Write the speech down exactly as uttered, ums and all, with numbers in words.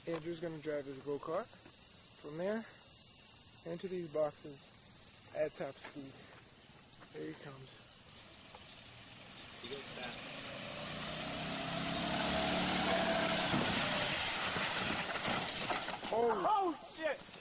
Andrew's going to drive his go-kart from there into these boxes at top speed. There he comes. He goes fast. Oh, Oh shit!